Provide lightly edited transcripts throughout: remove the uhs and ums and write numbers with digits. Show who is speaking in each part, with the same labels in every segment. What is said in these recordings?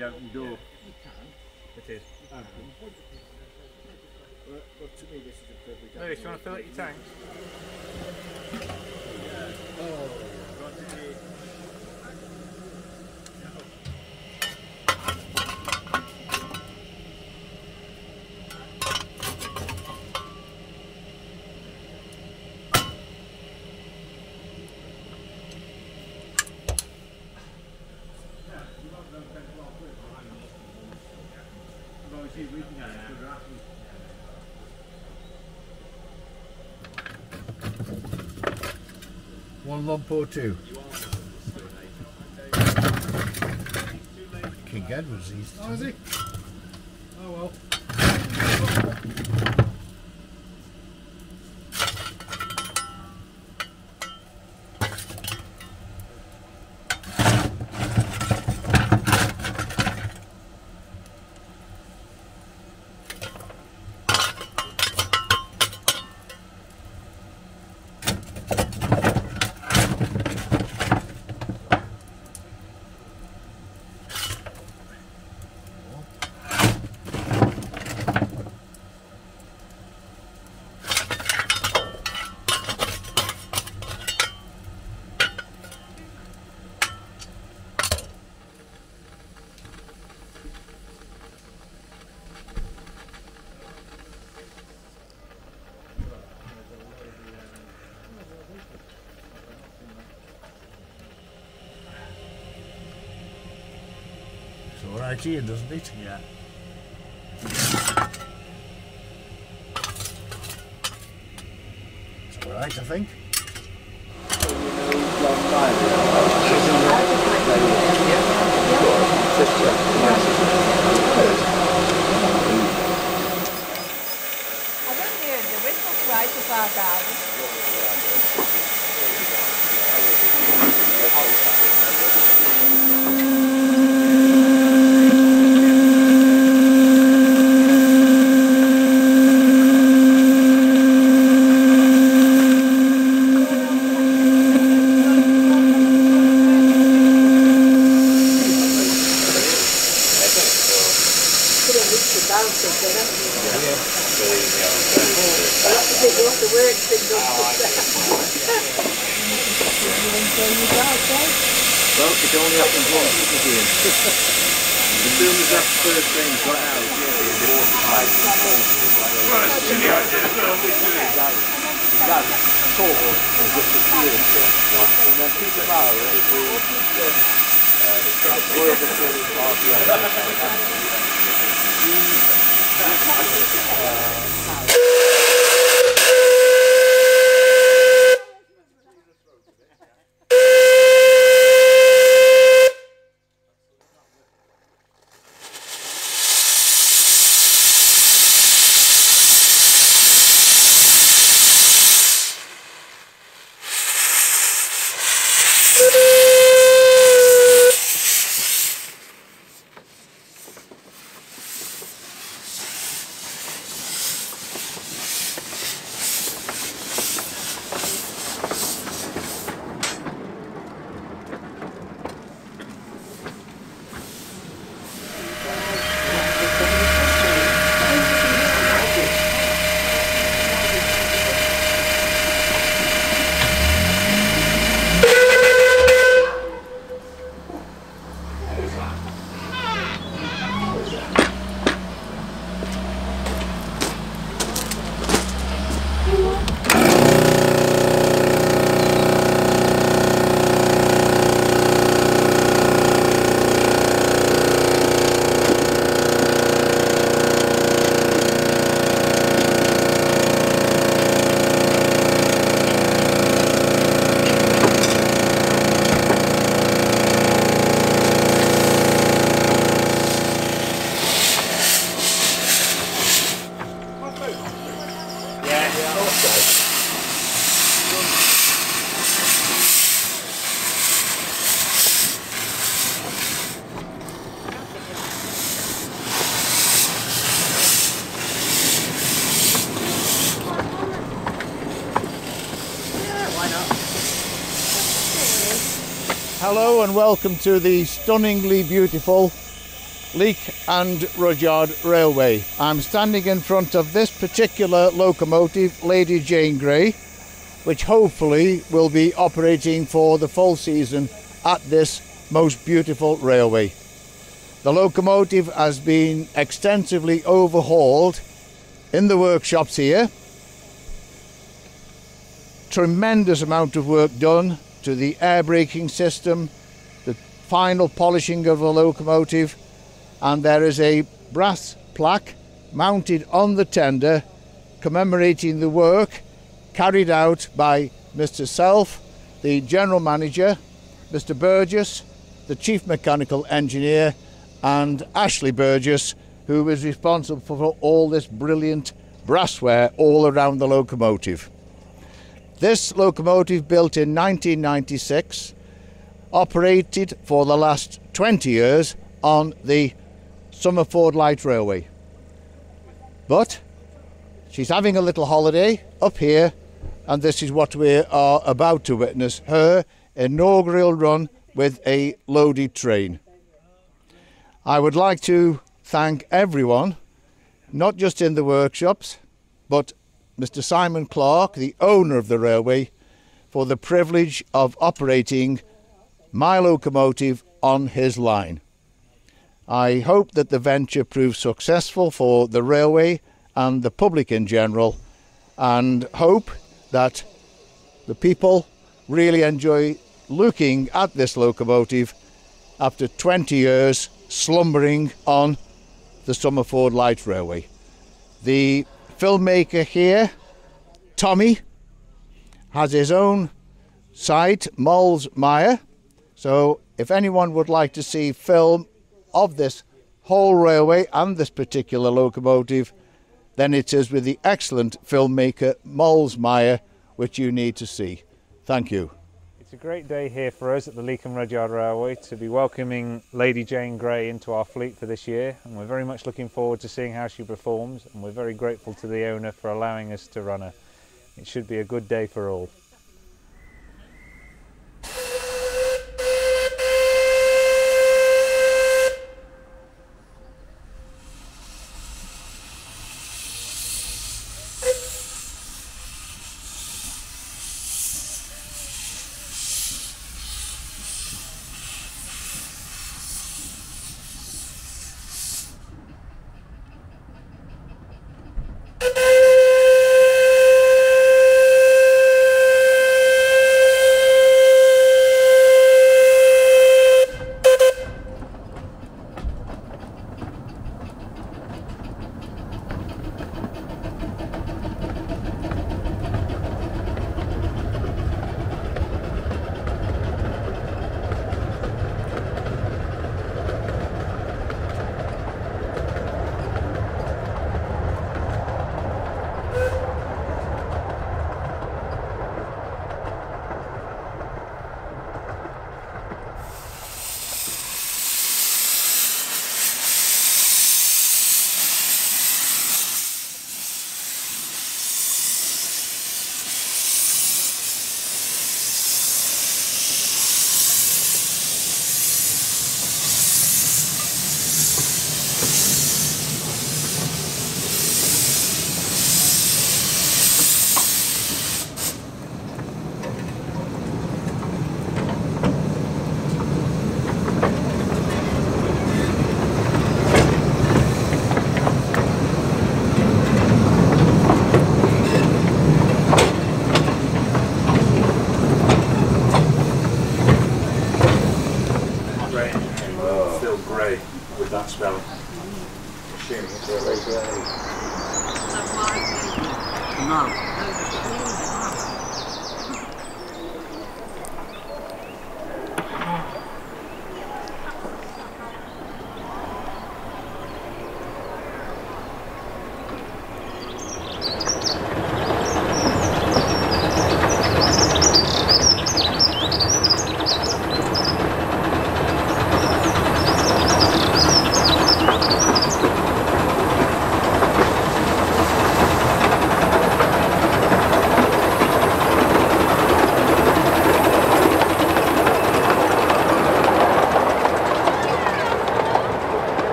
Speaker 1: wide open door.
Speaker 2: You can.
Speaker 1: It is.
Speaker 2: But to me, this is a privilege.
Speaker 1: Lewis, you want to fill up your tanks?
Speaker 2: One lump or two. King Edward's these.
Speaker 3: Oh, is he? Oh well.
Speaker 2: It's all right here, doesn't it?
Speaker 1: Yeah.
Speaker 2: It's all right, I think.
Speaker 4: I don't hear the whistle quite so far down.
Speaker 1: Well, it only happens once, doesn't it? As soon as that first thing got out, the water pipes and phones. Well, it's silly idea, it's not silly.
Speaker 5: The gas sort of disappeared. And then people now, Royal Victorian Party
Speaker 2: Hello and welcome to the stunningly beautiful Leek and Rudyard Railway. I'm standing in front of this particular locomotive, Lady Jane Grey, which hopefully will be operating for the full season at this most beautiful railway. The locomotive has been extensively overhauled in the workshops here. Tremendous amount of work done to the air braking system, the final polishing of the locomotive, and there is a brass plaque mounted on the tender commemorating the work carried out by Mr. Self, the General Manager, Mr. Burgess, the Chief Mechanical Engineer, and Ashley Burgess, who is responsible for all this brilliant brassware all around the locomotive. This locomotive, built in 1996, operated for the last 20 years on the Summerford Light Railway. But she's having a little holiday up here, and this is what we are about to witness, her inaugural run with a loaded train. I would like to thank everyone, not just in the workshops, but Mr. Simon Clark, the owner of the railway, for the privilege of operating my locomotive on his line. I hope that the venture proves successful for the railway and the public in general, and hope that the people really enjoy looking at this locomotive after 20 years slumbering on the Summerford Light Railway. The filmmaker here, Tommy, has his own site, Moles Mire, so if anyone would like to see film of this whole railway and this particular locomotive, then it is with the excellent filmmaker Moles Mire which you need to see. Thank you.
Speaker 6: It's a great day here for us at the Leek and Rudyard Railway to be welcoming Lady Jane Grey into our fleet for this year, and we're very much looking forward to seeing how she performs, and we're very grateful to the owner for allowing us to run her. It should be a good day for all.
Speaker 1: That smell. Assuming it's really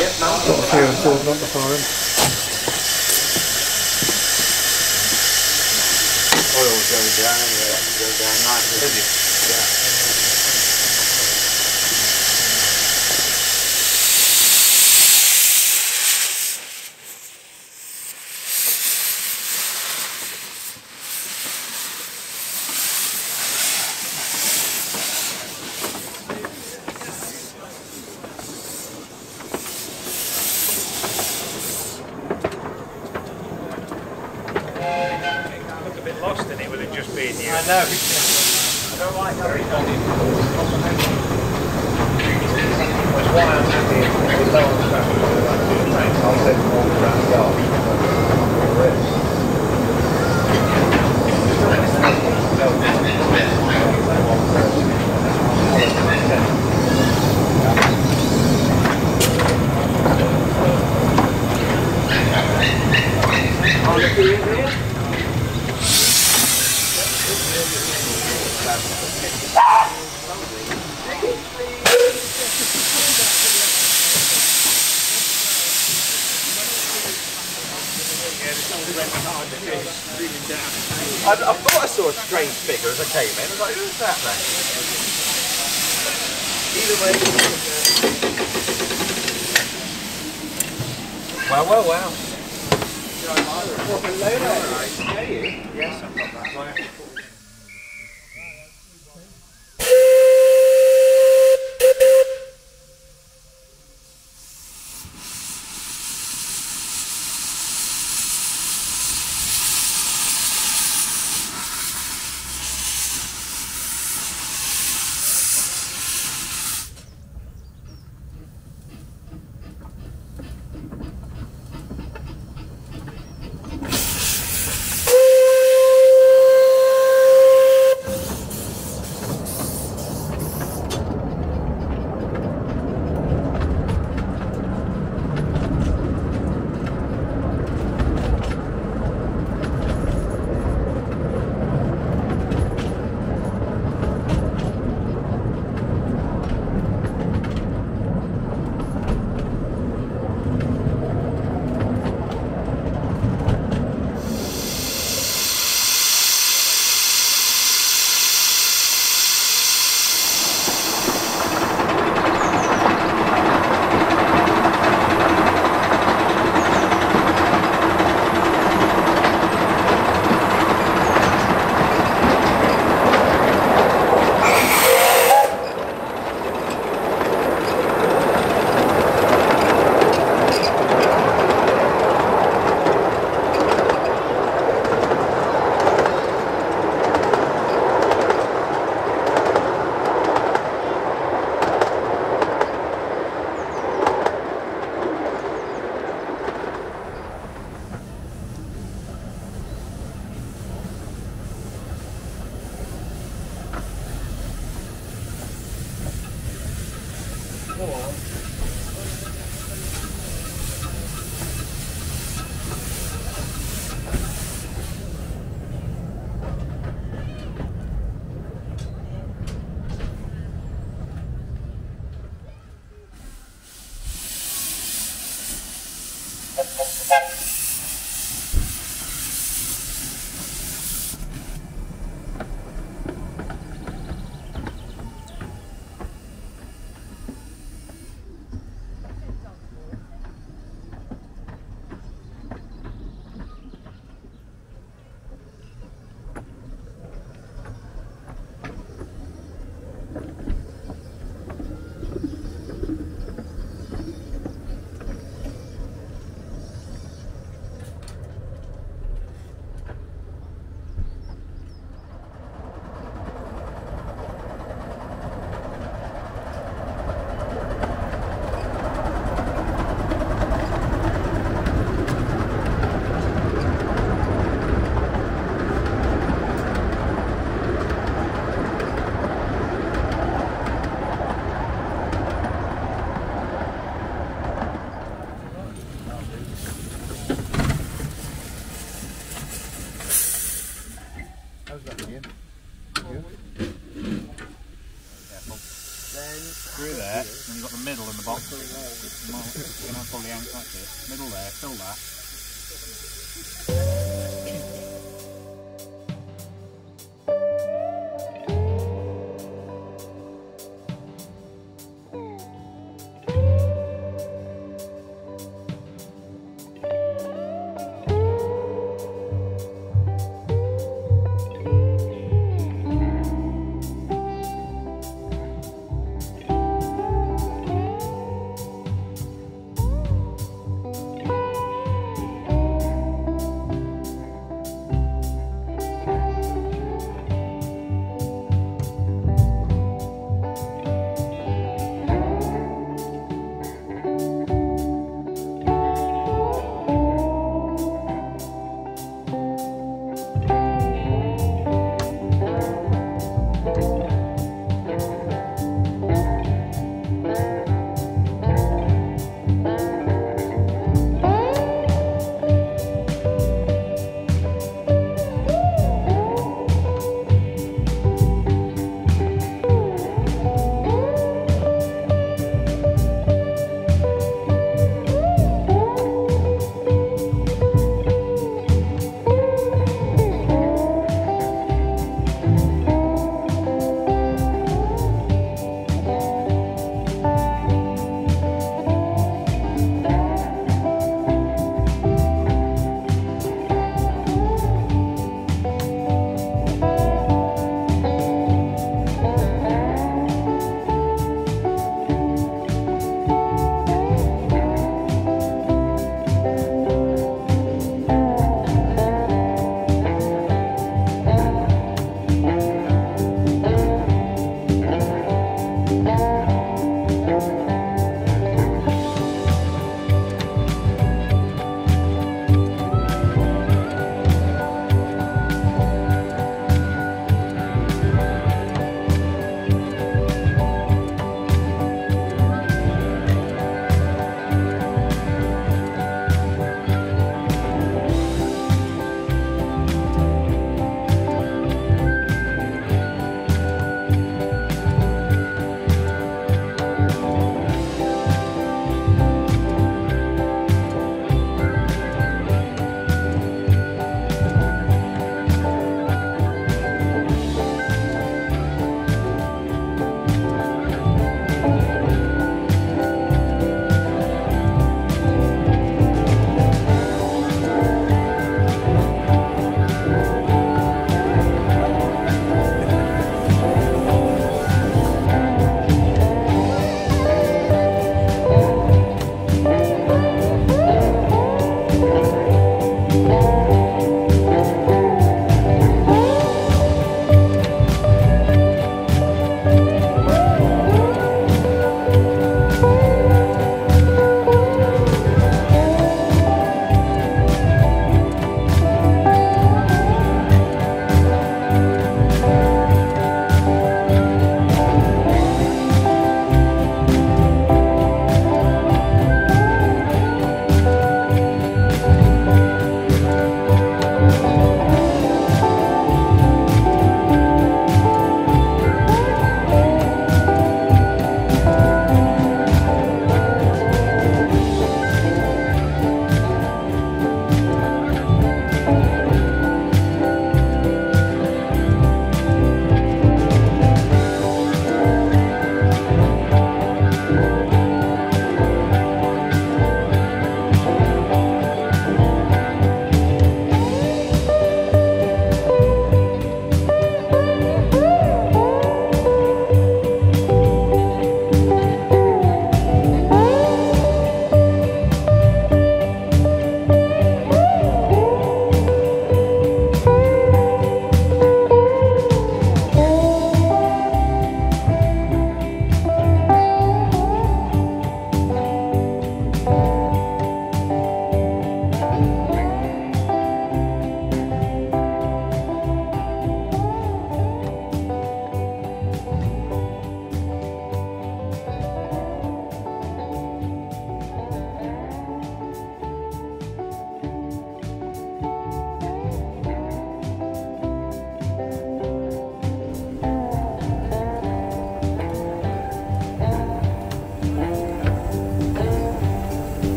Speaker 3: Got a few and thought not to fire him.
Speaker 1: Oil's going down anyway, that can go down nicely. Yeah.
Speaker 6: Look a bit lost in it with it just being you.
Speaker 1: I know. I don't like that. That's why I'm happy with low traffic. I'll take them all around the yard. I thought I saw a strange figure as I came in. I was like, who's that then? Either way. Wow. Yes, I've got that.
Speaker 6: through there, and you've got the middle and the bottom. You're going to probably anchor that bit. Middle there, fill that.